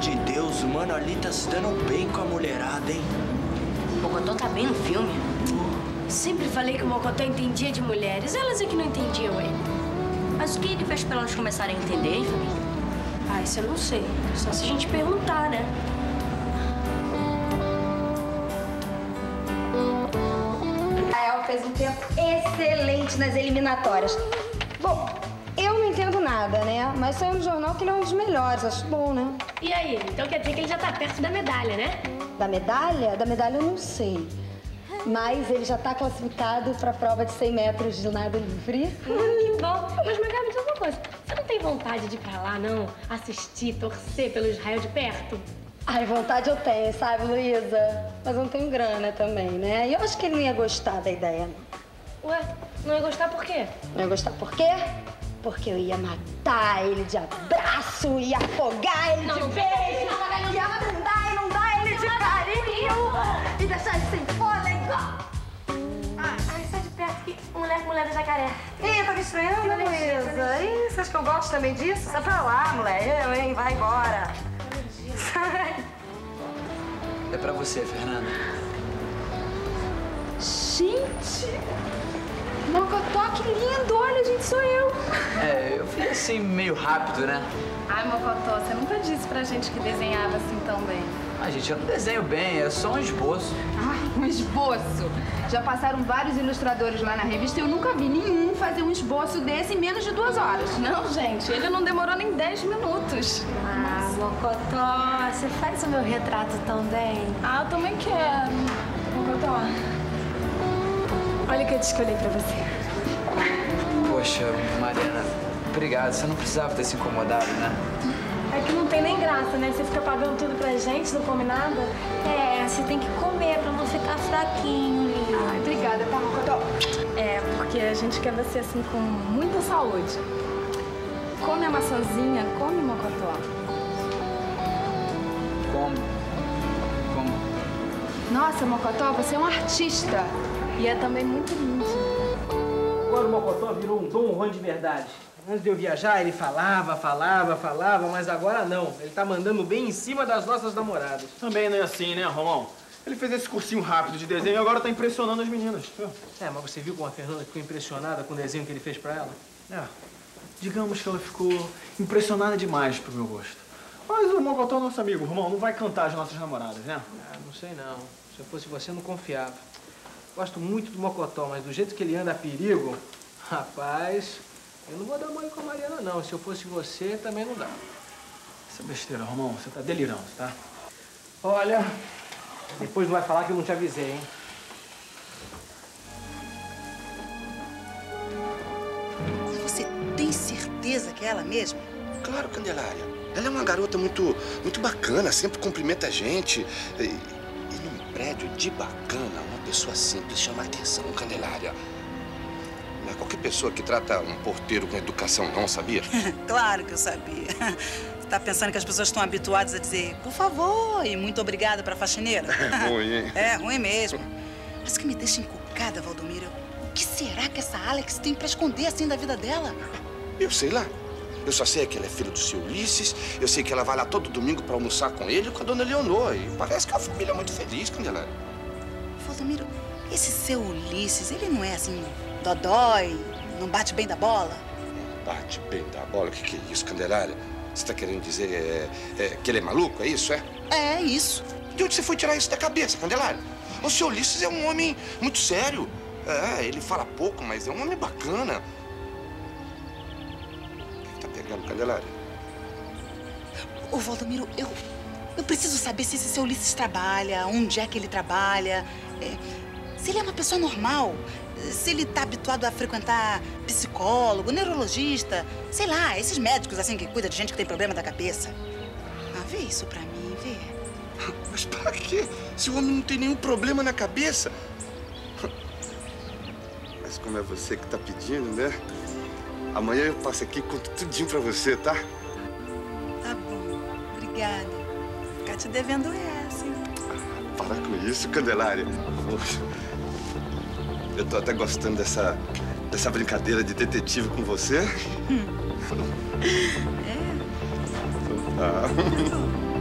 de Deus, mano, ali tá se dando bem com a mulherada, hein? O Mocotó tá bem no filme. Sempre falei que o Mocotó entendia de mulheres. Elas é que não entendiam ele. Mas o que ele fez pra elas começarem a entender, hein, família? Ah, isso eu não sei. Só se a gente perguntar, né? Rael fez um tempo excelente nas eliminatórias. Bom, eu não entendo nada, né? Mas saiu no jornal que ele é um dos melhores. Acho bom, né? E aí? Então quer dizer que ele já tá perto da medalha, né? Da medalha? Da medalha eu não sei. Mas ele já tá classificado pra prova de 100 metros de nado livre. Que bom. Mas, Magali, me diz uma coisa. Você não tem vontade de ir pra lá, não? Assistir, torcer pelo Israel de perto? Ai, vontade eu tenho, sabe, Luísa? Mas eu não tenho grana também, né? E eu acho que ele não ia gostar da ideia, não. Ué, não ia gostar por quê? Não ia gostar por quê? Porque eu ia matar ele de abraço, ia afogar ele de beijo, ia afundar e inundar ele de carinho e deixar ele sem fôlego. Ai, sai de perto que mulher com mulher da jacaré. Ih, tá me estranhando, Luísa? Ih, você acha que eu gosto também disso? Sai pra lá, mulher. Eu, hein? Vai embora. É pra você, Fernanda. Gente! Mocotó, que lindo! Olha, gente, sou eu! É, eu fiz assim meio rápido, né? Ai, Mocotó, você nunca disse pra gente que desenhava assim tão bem. Ah, gente, eu não desenho bem, é só um esboço. Ai, um esboço! Já passaram vários ilustradores lá na revista e eu nunca vi nenhum fazer um esboço desse em menos de 2 horas. Não, gente, ele não demorou nem 10 minutos. Ah, Mocotó, você faz o meu retrato também. Ah, eu também quero. Mocotó, olha o que eu te escolhi pra você. Poxa, Mariana, obrigado. Você não precisava ter se incomodado, né? É que não tem nem graça, né? Você fica pagando tudo pra gente, não come nada. É, você tem que comer pra não ficar fraquinho, lindo. Ai, obrigada, tá, Mocotó? É, porque a gente quer você assim com muita saúde. Come a maçãzinha, come, Mocotó. Como? Nossa, Mocotó, você é um artista. E é também muito lindo. Agora o Mocotó virou um Dom Juan de verdade. Antes de eu viajar, ele falava, mas agora não. Ele tá mandando bem em cima das nossas namoradas. Também não é assim, né, Romão? Ele fez esse cursinho rápido de desenho e agora tá impressionando as meninas. É, mas você viu como a Fernanda ficou impressionada com o desenho que ele fez pra ela? É, digamos que ela ficou impressionada demais pro meu gosto. Mas o Mocotó é nosso amigo, Romão, não vai cantar as nossas namoradas, né? Ah, não sei não. Se eu fosse você, eu não confiava. Gosto muito do Mocotó, mas do jeito que ele anda a perigo, rapaz, eu não vou dar mole com a Mariana, não. Se eu fosse você, também não dá. Essa besteira, Romão, você tá delirando, tá? Olha, depois não vai falar que eu não te avisei, hein? Você tem certeza que é ela mesma? Claro, Candelária. Ela é uma garota muito bacana, sempre cumprimenta a gente. E num prédio de bacana, uma pessoa simples chama atenção, Candelária. Não é qualquer pessoa que trata um porteiro com educação, não, sabia? Claro que eu sabia. Você tá pensando que as pessoas estão habituadas a dizer por favor e muito obrigada pra faxineira? É ruim, hein? É, ruim mesmo. Mas o que me deixa encucada, Valdomiro, o que será que essa Alex tem pra esconder assim da vida dela? Eu sei lá. Eu só sei que ela é filha do seu Ulisses, eu sei que ela vai lá todo domingo pra almoçar com ele e com a dona Leonor. E parece que é uma família muito feliz, Candelária. Valdomiro, esse seu Ulisses, ele não é assim, dodói, não bate bem da bola? Bate bem da bola? O que é isso, Candelária? Você tá querendo dizer que ele é maluco, é isso, é? É, isso. De onde você foi tirar isso da cabeça, Candelária? O seu Ulisses é um homem muito sério. É, ele fala pouco, mas é um homem bacana. Tá pegando, Candelária? Ô, Valdomiro, eu preciso saber se esse seu Ulisses trabalha, onde é que ele trabalha, se ele é uma pessoa normal, se ele tá habituado a frequentar psicólogo, neurologista, sei lá, esses médicos assim que cuidam de gente que tem problema da cabeça. Ah, vê isso pra mim, vê. Mas pra quê? Se o homem não tem nenhum problema na cabeça. Mas como é você que tá pedindo, né? Amanhã eu passo aqui e conto tudinho pra você, tá? Tá bom, obrigada. Vou ficar te devendo essa, hein? Para com isso, Candelária. Poxa, eu tô até gostando dessa brincadeira de detetive com você. É. Ah.